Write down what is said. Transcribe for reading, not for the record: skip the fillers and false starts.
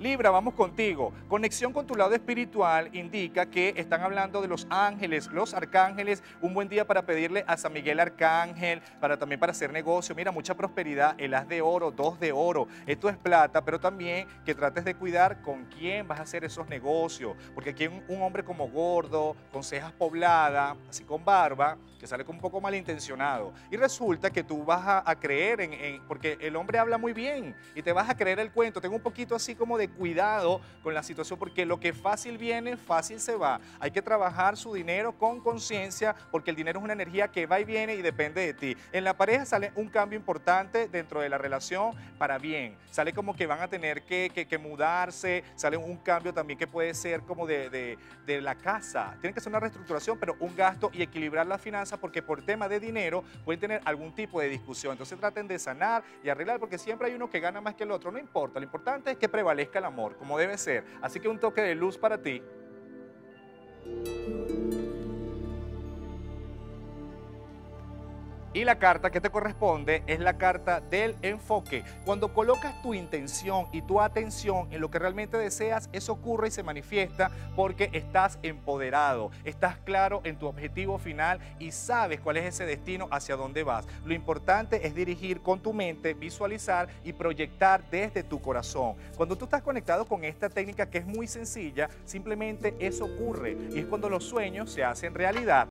Libra, vamos contigo. Conexión con tu lado espiritual indica que están hablando de los ángeles, los arcángeles. Un buen día para pedirle a San Miguel Arcángel, también para hacer negocio. Mira, mucha prosperidad, el as de oro, 2 de oro. Esto es plata, pero también que trates de cuidar con quién vas a hacer esos negocios. Porque aquí hay un hombre como gordo, con cejas pobladas, así con barba, que sale como un poco malintencionado. Y resulta que tú vas a creer porque el hombre habla muy bien y te vas a creer el cuento. Tengo un poquito así como de cuidado con la situación, porque lo que fácil viene, fácil se va. Hay que trabajar su dinero con conciencia, porque el dinero es una energía que va y viene y depende de ti. En la pareja sale un cambio importante dentro de la relación para bien. Sale como que van a tener que mudarse, sale un cambio también que puede ser como de la casa. Tiene que ser una reestructuración, pero un gasto y equilibrar las finanzas, porque por tema de dinero pueden tener algún tipo de discusión. Entonces traten de sanar y arreglar, porque siempre hay uno que gana más que el otro. No importa, lo importante es que prevalezca el amor, como debe ser. Así que un toque de luz para ti. Y la carta que te corresponde es la carta del enfoque. Cuando colocas tu intención y tu atención en lo que realmente deseas, eso ocurre y se manifiesta porque estás empoderado, estás claro en tu objetivo final y sabes cuál es ese destino, hacia dónde vas. Lo importante es dirigir con tu mente, visualizar y proyectar desde tu corazón. Cuando tú estás conectado con esta técnica, que es muy sencilla, simplemente eso ocurre y es cuando los sueños se hacen realidad.